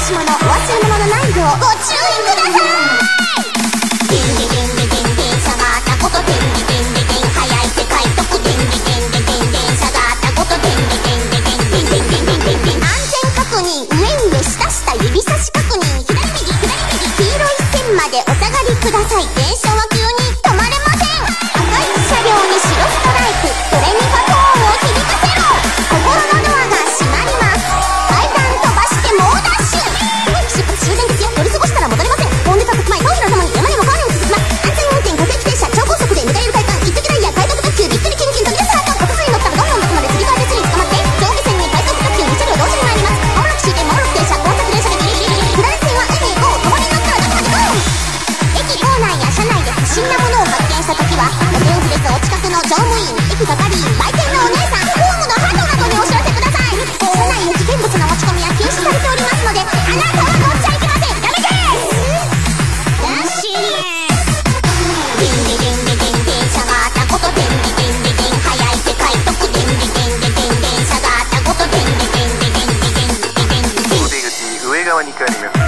し物、お忘れ物のないようご注意ください。電電電電電電車があったこと、電電電電電速い世界特電電電電電電車があったこと、電電電電電電電電電電安全確認、上上下下指差し確認、左右左右黄色い線までお下がりください。電車は急に止まれません。赤い車両に白ストライプ、ドレミファトーンを響かせろ。心のドアが閉まります。階段飛ばして猛ダッシュ。出発終電ですよ。乗り過ごしたら戻れません。本日は特前、当時の様に山にも川にも進みます。安全運転、各駅停車、超高速で迎える快感、一時ダイヤ、快速特急、びっくりキュンキュン飛び出すハート。お靴に乗ったらどんどんどこまで釣り替え列に捕まって、上下線に快速特急2車両同時に参ります。まもなく終点、まもなく停車、高速電車でビリビリビリ。下り線は海へゴー、共に乗ったらどこまでゴー。駅構内や車内で不審なものを発見したときは、路線フレスお近くの乗務員、駅係員、売店のお姉さん、ホームのハトなどにお知らせください。車内に危険物の持ち込みは禁止されておりますので、あなたは乗っちゃいけません。ダメです。ダッシュデンデデンデデン電車があったこと、デンデデンデデン速い世界特デンデデンデデン電車があったこと、デンデデンデデンデデンデデンデデン。 お出口上側に変わります。